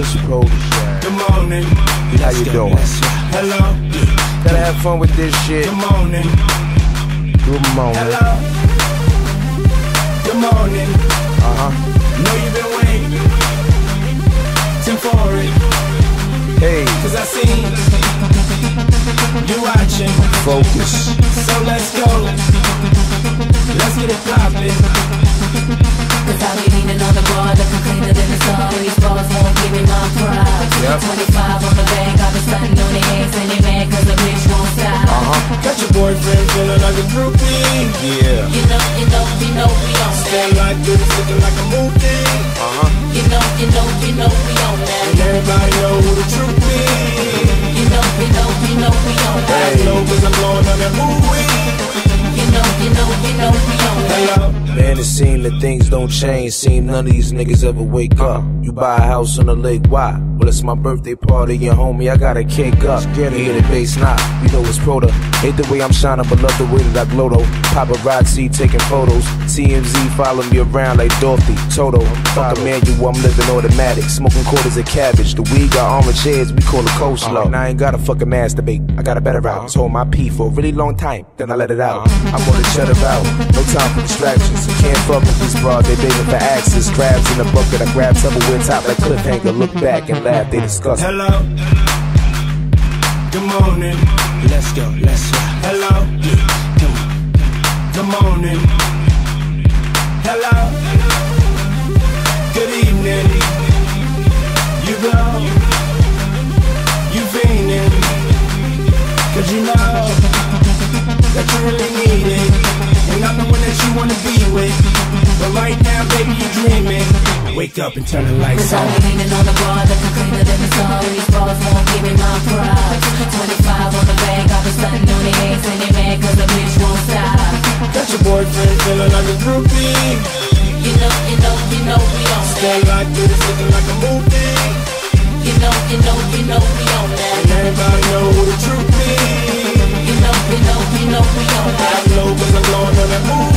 it's Protege. Good morning. How you doing? Hello. Gotta have fun with this shit. Good morning. Good morning. Hello. Good morning. Know you've been waiting for it. Hey. Cause I seen you watching. Focus. So let's go. Let's get it poppin'. Cause I be leaning on the bar, looking cleaner than the sun. These bars won't give me my pride. Yep. 25 on the bag, I've been stunting on the eggs and they mad cause the bitch won't stop. Got your boyfriend feeling like a groupie. Yeah. You know we on that. Stand like this, looking like a movie. You know we on that. And everybody know who the truth is. You know we on that. I know cause I'm blowing on that movie. You know we on that. Hello. Man, it seems that things don't change. Seem none of these niggas ever wake up. You buy a house on the lake, why? Well, it's my birthday party, and homie, I got a cake up. Hear the bass knock, you know it's Proto. Hate the way I'm shining, but love the way that I glow though. Paparazzi taking photos. TMZ follow me around like Dorothy, Toto. Fuck a manual, I'm living automatic. Smoking quarters of cabbage. The weed got orange heads, we call it coleslaw. And I ain't gotta fucking masturbate, I got a better route. I was holding my pee for a really long time, then I let it out. I'm gonna shut it out, no time for distractions. You can't fuck with these bras, they begging for access. Crabs in the bucket, I grab Tupperware top like cliffhanger. Look back and laugh, they discuss. Hello. Good morning. Let's go. Hello. Good morning. Hello. Good evening. You blow. You fiending. Cause you know that you really need it. And I'm the one that you wanna be with. But right now, baby, you dreaming. Wake up and turn the lights Cause on. I be leaning on the bar, looking cleaner than the sun. These bars won't give me my pride. 25 on the bag, I've been stunting on the eggs and they mad cause the bitch won't stop. Got your boyfriend feeling like a groupie. You know we on that. Stand like this, looking like a movie. You know we on that. And everybody know who the truth is. You know we on I that. know cause I'm blowing on that movie.